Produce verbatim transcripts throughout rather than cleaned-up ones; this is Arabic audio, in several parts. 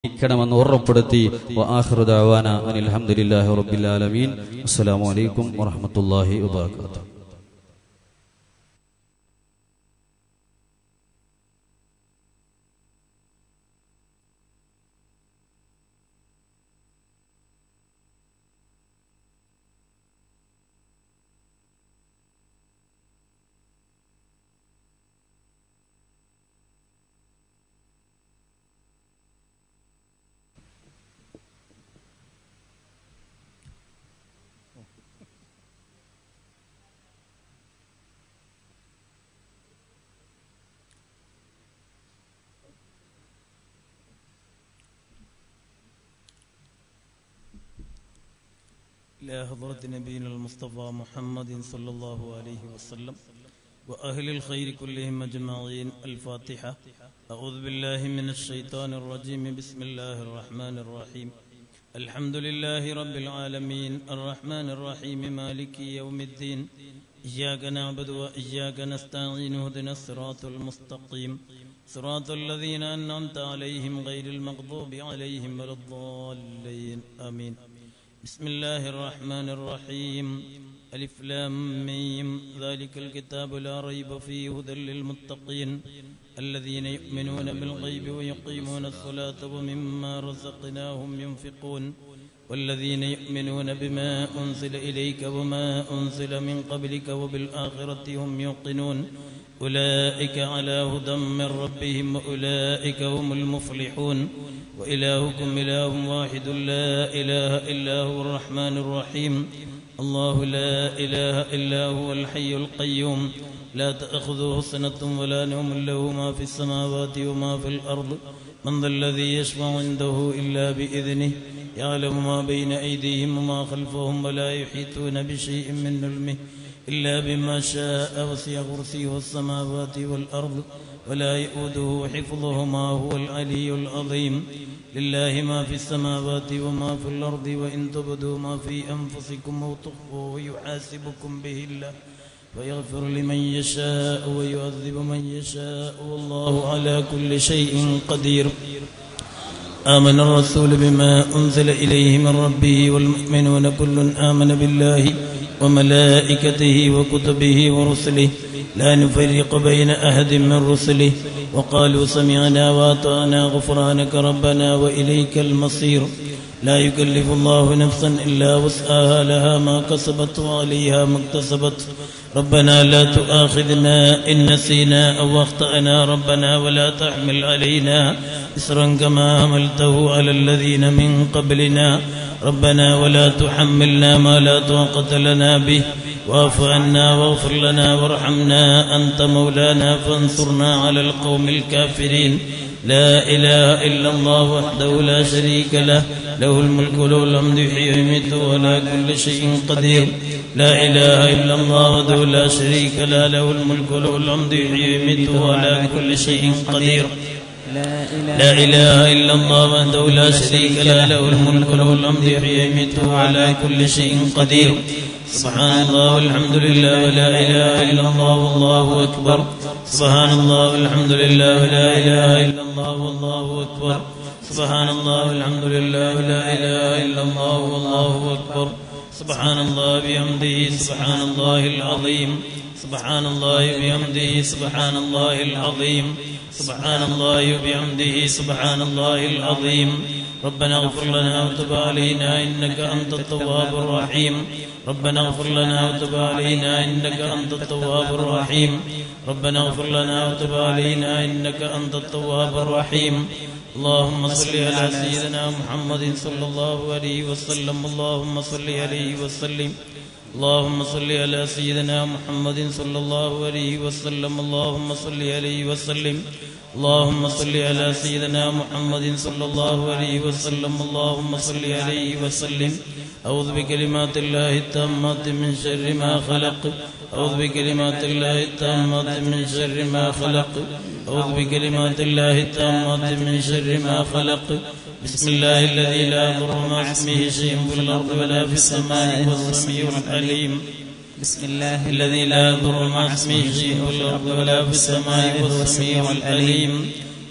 ണമെന്ന് ഉറപ്പെടുത്തി വആഖിറു ദഅവാന അനിൽ ഹംദുലില്ലാഹി റബ്ബിൽ ആലമീൻ. അസ്സലാമു അലൈക്കും വറഹ്മത്തുള്ളാഹി വബറകാതുഹു. إلى حضرة نبينا المصطفى محمد صلى الله عليه وسلم وأهل الخير كلهم أجمعين. الفاتحة. أعوذ بالله من الشيطان الرجيم. بسم الله الرحمن الرحيم. الحمد لله رب العالمين الرحمن الرحيم مالك يوم الدين. إياك نعبد وإياك نستعين. اهدنا الصراط المستقيم صراط الذين أنعمت عليهم غير المغضوب عليهم ولا الضالين. آمين. بسم الله الرحمن الرحيم. ألف لام ميم. ذلك الكتاب لا ريب فيه هدى للمتقين الذين يؤمنون بالغيب ويقيمون الصلاة ومما رزقناهم ينفقون والذين يؤمنون بما أنزل إليك وما أنزل من قبلك وبالآخرة هم يوقنون أولئك على هدى من ربهم وأولئك هم المفلحون. وإلهكم إله واحد لا إله إلا هو الرحمن الرحيم. الله لا إله إلا هو الحي القيوم لا تأخذه سنة ولا نوم له ما في السماوات وما في الأرض. من ذا الذي يشفع عنده إلا بإذنه يعلم ما بين أيديهم وما خلفهم ولا يحيطون بشيء من علمه إلا بما شاء. وسع كرسيه السماوات والأرض ولا يؤوده حفظهما هو العلي العظيم. لله ما في السماوات وما في الأرض وإن تبدوا ما في أنفسكم أو تخفوه يحاسبكم به الله ويغفر لمن يشاء ويعذب من يشاء والله على كل شيء قدير. آمن الرسول بما أنزل إليه من ربه والمؤمنون كل آمن بالله وملائكته وكتبه ورسله لا نفرق بين أحد من رسله وقالوا سمعنا وأطعنا غفرانك ربنا وإليك المصير. لا يكلف الله نفسا إلا وسعها لها ما كسبت وعليها ما اكتسبت. ربنا لا تؤاخذنا إن نسينا أو أخطأنا ربنا ولا تحمل علينا إصرا كما حملته على الذين من قبلنا ربنا ولا تحملنا ما لا طاقة لنا به واعف عنا واغفر لنا وارحمنا أنت مولانا فانصرنا على القوم الكافرين. لا إله إلا الله وحده لا شريك له له الملك وله الحمد يحيي ويميت وعلى كل شيء قدير. لا إله إلا الله وحده لا شريك له له الملك وله الحمد يحيي ويميت وعلى كل شيء قدير. لا إله إلا الله وحده لا شريك له له الملك وله الحمد يحيي ويميت وعلى كل شيء قدير. سبحان الله والحمد لله ولا إله إلا الله والله أكبر. سبحان الله والحمد لله ولا إله إلا الله والله أكبر. سبحان الله والحمد لله ولا إله إلا الله والله أكبر. سبحان الله بحمده سبحان الله العظيم. سبحان الله بحمده سبحان الله العظيم. سبحان الله بحمده سبحان الله العظيم. ربنا اغفر لنا وتب علينا إنك أنت التواب الرحيم. ربنا اغفر لنا وتب علينا إنك أنت التواب الرحيم. ربنا اغفر لنا وتب علينا إنك أنت التواب الرحيم. اللهم صل على سيدنا محمد صلى الله عليه وسلم. اللهم صل عليه وسلم. اللهم صل على سيدنا محمد صلى الله عليه وسلم. اللهم صل عليه وسلم. اللهم صل على سيدنا محمد صلى الله عليه وسلم. اللهم صل عليه وسلم. أعوذ بكلمات الله التامات من شر ما خلق. أعوذ بكلمات الله التامات من شر ما خلق. أعوذ بكلمات الله التامات من شر ما خلق. بسم الله الذي لا يضر مع اسمه شيء في الأرض ولا في السماء وهو السميع العليم. بسم الله الذي لا يضر مع اسمه شيء في الأرض ولا في السماء وهو السميع العليم.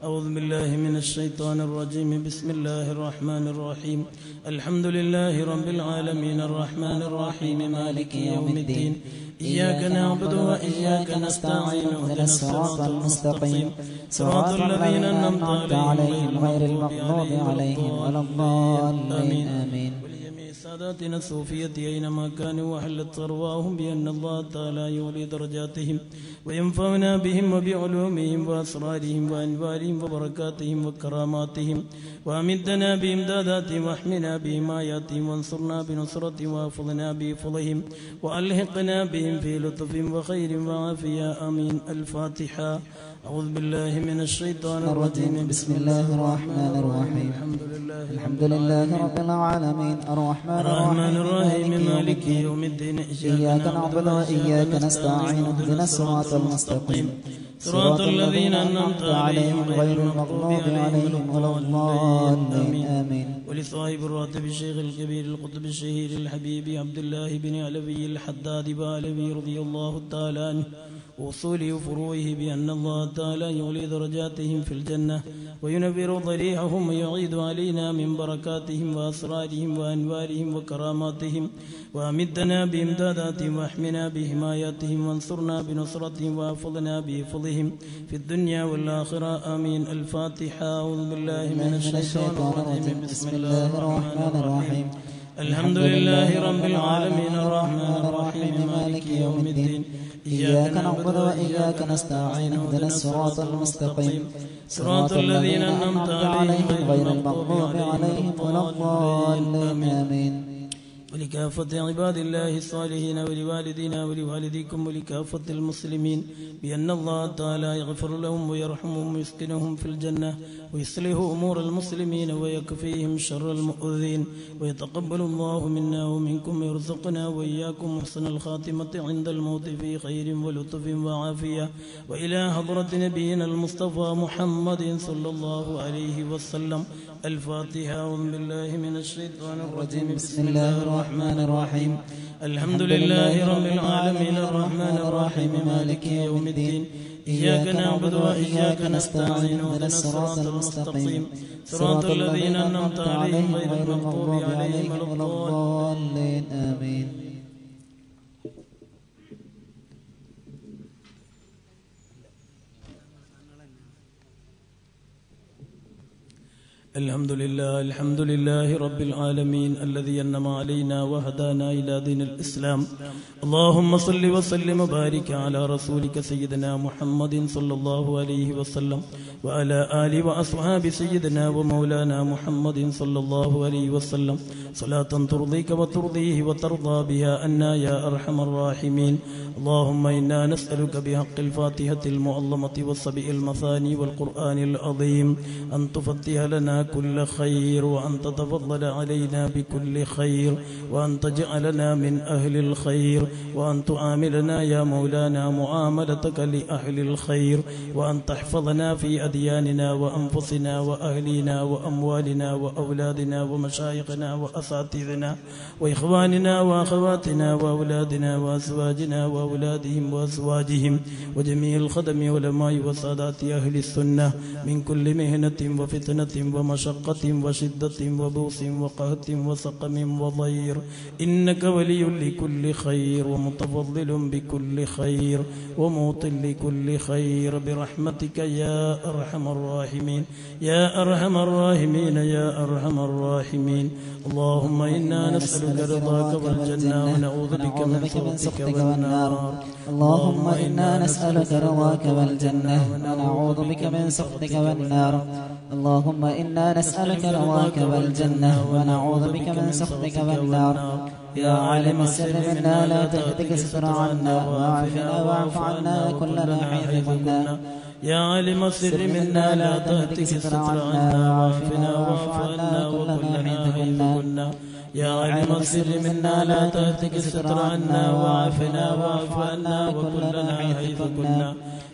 أعوذ بالله من الشيطان الرجيم بسم الله الرحمن الرحيم الحمد لله رب العالمين الرحمن الرحيم مالك يوم الدين إياك نعبد وإياك نستعين اهدنا الصراط المستقيم صراط الذين أنعمت عليهم غير المغضوب عليهم ولا الضالين آمين. ساداتنا الصوفية أينما كانوا وحلت ثرواهم بأن الله تعالى يولي درجاتهم وينفعنا بهم وبعلومهم وأسرارهم وأنوارهم وبركاتهم وكراماتهم وأمدنا بإمداداتهم واحمنا بهم آياتهم وانصرنا بنصرتهم وأفضنا بفضلهم وألحقنا بهم في لطف وخير وعافية آمين. الفاتحة. أعوذ بالله من الشيطان الرجيم بسم الله الرحمن الرحيم الحمد لله الحمد لله رب العالمين الرحمن الرحمن الرحيم مالك يوم الدين إياك نعبد وإياك نستعين اهدنا الصراط المستقيم صراط الذين أنعمت عليهم غير المغضوب عليهم ولا الضالين آمين. ولصاحب الراتب الشيخ الكبير القطب الشهير الحبيب عبد الله بن علوي الحداد بعلوي رضي الله تعالى عنه وصوله وفروعه بأن الله تعالى يعلي درجاتهم في الجنة وينبر ضريحهم ويعيد علينا من بركاتهم وأسرارهم وأنوارهم وكراماتهم وأمدنا بإمداداتهم واحمنا بحماياتهم وانصرنا بنصرتهم وأفضنا بفضلهم في الدنيا والآخرة آمين. الفاتحة. أعوذ بالله من الشيطان الرجيم بسم الله الرحمن الرحيم الحمد لله رب العالمين الرحمن الرحيم مالك يوم الدين إياك نعبد وإياك نستعين اهدنا الصراط المستقيم صراط الذين أنعمت عليهم غير المغضوب عليهم ولا الضالين آمين. ولكافة عباد الله الصالحين ولوالدينا ولوالديكم ولكافة المسلمين بأن الله تعالى يغفر لهم ويرحمهم ويسكنهم في الجنة ويصلح أمور المسلمين ويكفيهم شر المؤذين ويتقبل الله منا ومنكم ويرزقنا وإياكم حسن الخاتمة عند الموت في خير ولطف وعافية وإلى حضرة نبينا المصطفى محمد صلى الله عليه وسلم. الفاتحة. أعوذ بالله من الشيطان الرجيم بسم الله الرحمن الرحيم الحمد لله رب العالمين الرحمن الرحيم مالك يوم الدين إياك نعبد وإياك نستعين اهدنا الصراط المستقيم صراط الذين أنعمت عليهم غير المغضوب عليهم ولا الضالين آمين. الحمد لله الحمد لله رب العالمين الذي أنعم علينا وهدانا إلى دين الإسلام. اللهم صل وسلم وبارك على رسولك سيدنا محمد صلى الله عليه وسلم وعلى آله وأصحاب سيدنا ومولانا محمد صلى الله عليه وسلم صلاة ترضيك وترضيه وترضى بها أنا يا أرحم الراحمين. اللهم إنا نسألك بحق الفاتحة المعظمة والسبع المثاني والقرآن العظيم أن تفتح لنا كل خير وأن تتفضل علينا بكل خير وأن تجعلنا من أهل الخير وأن تعاملنا يا مولانا معاملتك لأهل الخير وأن تحفظنا في أدياننا وأنفسنا وأهلنا وأموالنا وأولادنا ومشايخنا وأساتذنا وإخواننا وأخواتنا وأولادنا وأزواجنا وأولادهم وأزواجهم وجميع الخدم والعلماء وسادات أهل السنة من كل مهنة وفتنة ومشقة وشدة وبؤس وقهط وسقم وضير إنك ولي لكل خير ومتفضل بكل خير وموط لكل خير برحمتك يا أرحم الراحمين يا أرحم الراحمين يا أرحم الراحمين. اللهم إنا نسألك رضاك والجنة ونعوذ بك من سخطك والنار. اللهم إنا نسألك رضاك والجنة ونعوذ بك من سخطك والنار. اللهم إنا نسألك رضاك والجنة ونعوذ بك من سخطك والنار. يا عالم السر منا لا تهتك ستر عنا واعفنا واعف عنا كلنا حيث كنا. يا عالم السر منا لا تهتك ستر عنا واعفنا واعف عنا وكلنا حيث كنا. يا عالم السر منا لا تهتك ستر عنا واعفنا واعف عنا وكلنا حيث كنا.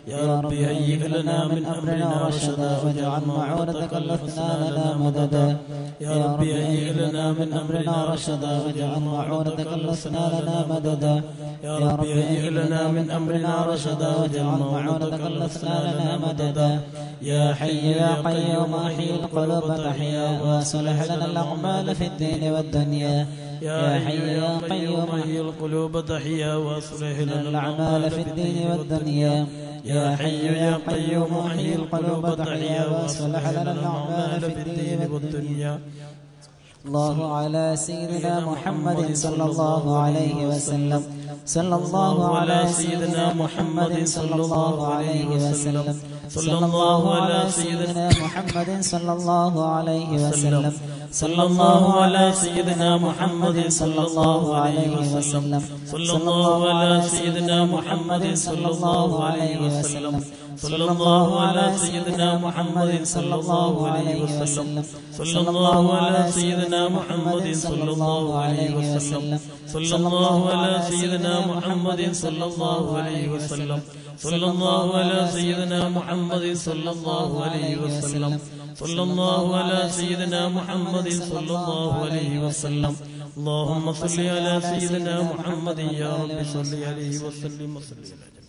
يا ربي هيئ لنا من أمرنا رشدا واجعل معونتك الحسنى لنا مددا يا ربي هيئ لنا من أمرنا رشدا واجعل معونتك الحسنى لنا مددا يا ربي هيئ لنا من أمرنا رشدا واجعل معونتك الحسنى لنا مددا يا حي يا قيوم أحيي القلوب تحيا واصلح لنا الأعمال في الدين والدنيا يا حي يا قيوم أحيي القلوب تحيا واصلح لنا الأعمال في الدين والدنيا يا حي يا قيوم أحيي القلوب تحيا واصلح لنا الأعمال في الدين والدنيا. الله على سيدنا محمد صلى الله عليه وسلم صلى الله على سيدنا محمد صلى الله عليه وسلم صلى الله على سيدنا محمد صلى الله عليه وسلم صلى الله على سيدنا محمد صلى الله عليه وسلم صلى الله على سيدنا محمد صلى الله عليه وسلم صلى الله على سيدنا محمد صلى الله عليه وسلم صلى الله على سيدنا محمد صلى الله عليه وسلم صلى الله على سيدنا محمد صلى الله عليه وسلم صلى الله على سيدنا محمد صلى الله عليه وسلم صلى الله على سيدنا محمد صلى الله عليه وسلم. اللهم صل على سيدنا محمد يا رب صل عليه وسلم وسلم.